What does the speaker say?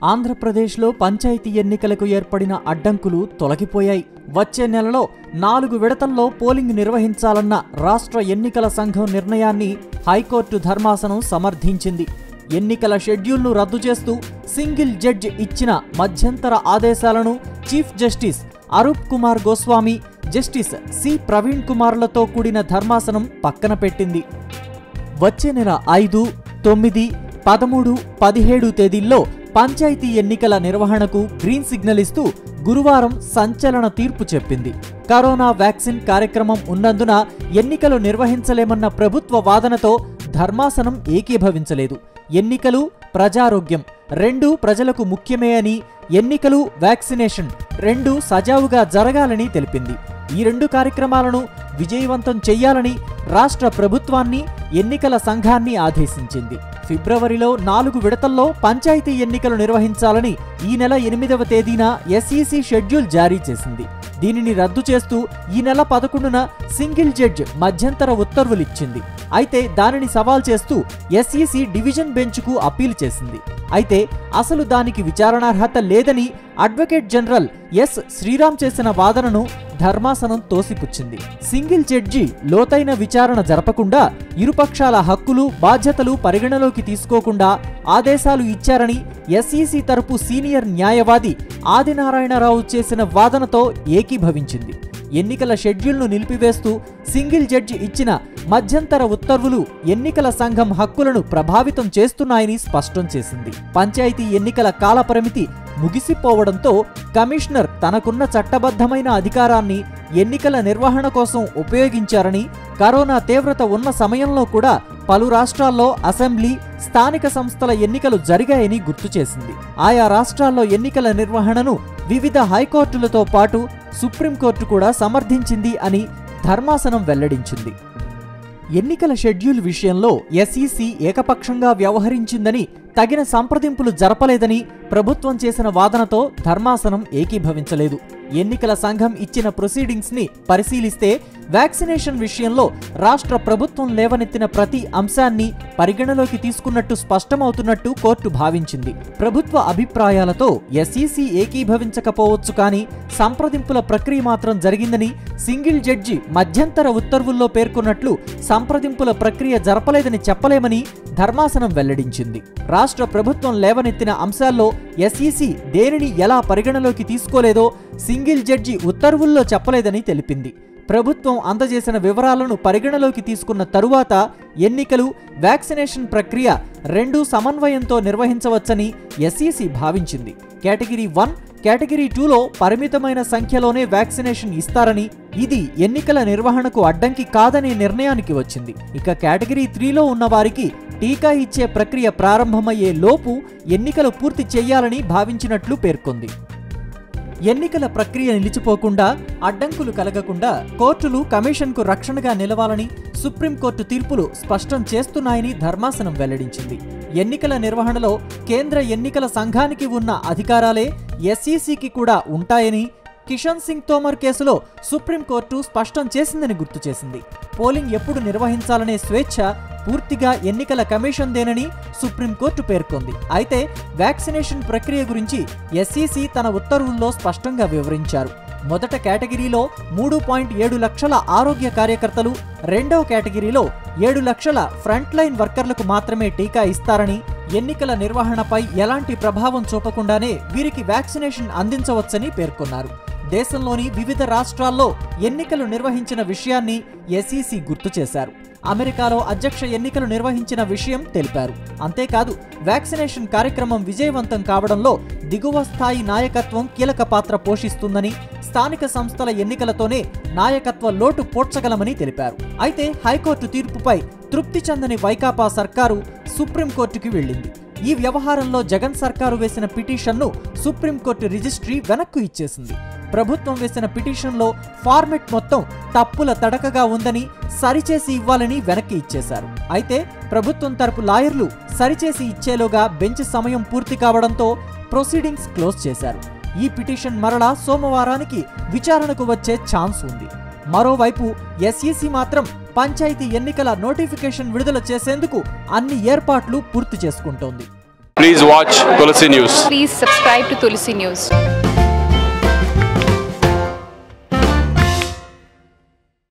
ఆంధ్రప్రదేశ్లో పంచాయతీ ఎన్నికలకు ఏర్పడిన అడ్డంకులు తొలగిపోయాయి. వచ్చే నెలలో 4 విడతల్లో పోలింగ్ నిర్వహించాలన్న రాష్ట్ర ఎన్నికల సంఘం నిర్ణయాన్ని హైకోర్టు ధర్మాసనం సమర్థించింది. ఎన్నికల షెడ్యూల్ను రద్దు చేస్తూ సింగిల్ జడ్జి ఇచ్చిన మధ్యంతర ఆదేశాలను chief justice Arup Kumar Goswami, justice C Praveen కుమార్లతో కూడిన ధర్మాసనం పక్కన పెట్టింది. వచ్చే నెల 5, 9, 13, 17 తేదీల్లో పంచాయతీ ఎన్నికల నిర్వహణకు గ్రీన్ సిగ్నల్ ఇస్తూ గురువారం సంచలన తీర్పు చెప్పింది. కరోనా వ్యాక్సిన్ కార్యక్రమం ఉన్నందున ఎన్నికలు నిర్వహించలేమన్న ప్రభుత్వ వాదనతో ధర్మాసనం ఏకీభవించలేదు. ఎన్నికలు, ప్రజారోగ్యం రెండూ ప్రజలకు ముఖ్యమే అని, ఎన్నికలు, వ్యాక్సినేషన్ రెండూ సజావుగా జరగాలని తెలిపింది. ఈ 2 కార్యక్రమాలను విజయవంతం చెయ్యాలని రాష్ట్ర ప్రభుత్వాన్ని, ఎన్నికల సంఘాన్ని ఆదేశించింది. ఫిబ్రవరిలో 4 విడతల్లో పంచాయతీ ఎన్నికలు నిర్వహించాలని ఈ నెల 8వ తేదీన ఎస్ఈసీ షెడ్యూల్ జారీ చేసింది. దీనిని రద్దు చేస్తూ ఈ నెల 11న సింగిల్ జడ్జ్ మధ్యంతర ఉత్తర్వులిచ్చింది. అయితే దానిని సవాల్ చేస్తూ ఎస్ఈసీ డివిజన్ బెంచ్కు అప్పీల్ చేసింది. అయితే అసలు దానికి విచారణార్హత లేదని అడ్వకేట్ జనరల్ ఎస్ శ్రీరామ్ చేసిన వాదనను ధర్మాసనం తోసిపుచ్చింది. సింగిల్ జడ్జి లోతైన విచారణ జరపకుండా, ఇరుపక్షాల హక్కులు, బాధ్యతలు పరిగణలోకి తీసుకోకుండా ఆదేశాలు ఇచ్చారని ఎస్ఈసీ తరపు సీనియర్ న్యాయవాది ఆదినారాయణరావు చేసిన వాదనతో ఏకీభవించింది. ఎన్నికల షెడ్యూల్ను నిలిపివేస్తూ సింగిల్ జడ్జి ఇచ్చిన మధ్యంతర ఉత్తర్వులు ఎన్నికల సంఘం హక్కులను ప్రభావితం చేస్తున్నాయని స్పష్టం చేసింది. పంచాయతీ ఎన్నికల కాలపరిమితి ముగిసిపోవడంతో కమిషనర్ తనకున్న చట్టబద్ధమైన అధికారాన్ని ఎన్నికల నిర్వహణ కోసం ఉపయోగించారని, కరోనా తీవ్రత ఉన్న సమయంలో కూడా పలు రాష్ట్రాల్లో అసెంబ్లీ, స్థానిక సంస్థల ఎన్నికలు జరిగాయని గుర్తు చేసింది. ఆయా రాష్ట్రాల్లో ఎన్నికల నిర్వహణను వివిధ హైకోర్టులతో పాటు సుప్రీంకోర్టు కూడా సమర్థించింది అని ధర్మాసనం వెల్లడించింది. ఎన్నికల షెడ్యూల్ విషయంలో ఎస్ఈసీ ఏకపక్షంగా వ్యవహరించిందని, తగిన సంప్రదింపులు జరపలేదని ప్రభుత్వం చేసిన వాదనతో ధర్మాసనం ఏకీభవించలేదు. ఎన్నికల సంఘం ఇచ్చిన ప్రొసీడింగ్స్ ని పరిశీలిస్తే వ్యాక్సినేషన్ విషయంలో రాష్ట్ర ప్రభుత్వం లేవనెత్తిన ప్రతి అంశాన్ని పరిగణలోకి తీసుకున్నట్టు స్పష్టమవుతున్నట్టు కోర్టు భావించింది. ప్రభుత్వ అభిప్రాయాలతో ఎస్ఈసీ ఏకీభవించకపోవచ్చు, కానీ సంప్రదింపుల ప్రక్రియ మాత్రం జరిగిందని, సింగిల్ జడ్జి మధ్యంతర ఉత్తర్వుల్లో పేర్కొన్నట్లు సంప్రదింపుల ప్రక్రియ జరపలేదని చెప్పలేమని ధర్మాసనం వెల్లడించింది. రాష్ట్ర ప్రభుత్వం లేవనెత్తిన అంశాల్లో ఎస్ఈసీ దేనిని ఎలా పరిగణలోకి తీసుకోలేదో సింగిల్ జడ్జి ఉత్తర్వుల్లో చెప్పలేదని తెలిపింది. ప్రభుత్వం అందజేసిన వివరాలను పరిగణలోకి తీసుకున్న తరువాత ఎన్నికలు, వ్యాక్సినేషన్ ప్రక్రియ రెండూ సమన్వయంతో నిర్వహించవచ్చని ఎస్ఈసీ భావించింది. కేటగిరీ 1, కేటగిరీ 2లో పరిమితమైన సంఖ్యలోనే వ్యాక్సినేషన్ ఇస్తారని, ఇది ఎన్నికల నిర్వహణకు అడ్డంకి కాదనే నిర్ణయానికి వచ్చింది. ఇక కేటగిరీ 3లో ఉన్న వారికి టీకా ఇచ్చే ప్రక్రియ ప్రారంభమయ్యే లోపు ఎన్నికలు పూర్తి చేయాలని భావించినట్లు పేర్కొంది. ఎన్నికల ప్రక్రియ నిలిచిపోకుండా, అడ్డంకులు కలగకుండా కోర్టులు కమిషన్కు రక్షణగా నిలవాలని సుప్రీంకోర్టు తీర్పులు స్పష్టం చేస్తున్నాయని ధర్మాసనం వెల్లడించింది. ఎన్నికల నిర్వహణలో కేంద్ర ఎన్నికల సంఘానికి ఉన్న అధికారాలే ఎస్ఈసీకి కూడా ఉంటాయని కిషన్ సింగ్ తోమర్ కేసులో సుప్రీంకోర్టు స్పష్టం చేసిందని గుర్తు చేసింది. పోలింగ్ ఎప్పుడు నిర్వహించాలనే స్వేచ్ఛ పూర్తిగా ఎన్నికల కమిషన్దేనని సుప్రీంకోర్టు పేర్కొంది. అయితే వ్యాక్సినేషన్ ప్రక్రియ గురించి ఎస్ఈసీ తన ఉత్తర్వుల్లో స్పష్టంగా వివరించారు. మొదట కేటగిరీలో 3.7 లక్షల ఆరోగ్య కార్యకర్తలు, రెండవ కేటగిరీలో 7 లక్షల ఫ్రంట్ లైన్ వర్కర్లకు మాత్రమే టీకా ఇస్తారని, ఎన్నికల నిర్వహణపై ఎలాంటి ప్రభావం చూపకుండానే వీరికి వ్యాక్సినేషన్ అందించవచ్చని పేర్కొన్నారు. దేశంలోని వివిధ రాష్ట్రాల్లో ఎన్నికలు నిర్వహించిన విషయాన్ని ఎస్ఈసీ గుర్తు చేశారు. అమెరికాలో అధ్యక్ష ఎన్నికలు నిర్వహించిన విషయం తెలిపారు. అంతేకాదు వ్యాక్సినేషన్ కార్యక్రమం విజయవంతం కావడంలో దిగువ స్థాయి నాయకత్వం కీలక పాత్ర పోషిస్తుందని, స్థానిక సంస్థల ఎన్నికలతోనే నాయకత్వ లోటు పోడ్చగలమని తెలిపారు. అయితే హైకోర్టు తీర్పుపై తృప్తి చెందని వైకాపా సర్కారు సుప్రీంకోర్టుకి వెళ్లింది. ఈ వ్యవహారంలో జగన్ సర్కారు వేసిన పిటిషన్ను సుప్రీంకోర్టు రిజిస్ట్రీ వెనక్కు ఇచ్చేసింది. ప్రభుత్వం వేసిన పిటిషన్లో ఫార్మెట్ మొత్తం తప్పుల తడకగా ఉందని, సరిచేసి ఇవ్వాలని వెనక్కి ఇచ్చేశారు. అయితే ప్రభుత్వం తరపు లాయర్లు సరిచేసి ఇచ్చేలోగా బెంచ్ సమయం పూర్తి కావడంతో ప్రొసీడింగ్స్ క్లోజ్ చేశారు. ఈ పిటిషన్ మరలా సోమవారానికి విచారణకు వచ్చే ఛాన్స్ ఉంది. మరోవైపు ఎస్ఈసీ మాత్రం పంచాయతీ ఎన్నికల నోటిఫికేషన్ విడుదల చేసేందుకు అన్ని ఏర్పాట్లు పూర్తి చేసుకుంటోంది. Please watch Tulsi News. Please subscribe to Tulsi News.